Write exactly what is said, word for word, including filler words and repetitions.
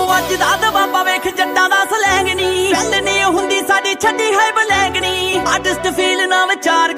ਵੱਜਦਾ ਦਬਾਬਾ ਵੇਖ ਜੱਟਾਂ ਦਾ ਸਲੈਂਗ ਨੀ ਪਿੰਡ ਨੀ ਹੁੰਦੀ ਸਾਡੀ ਛੱਡੀ ਹੈ ਬਲੈਂਗ ਨੀ ਆਰਟਿਸਟ ਫੀਲ ਨਾ ਵਿਚਾਰ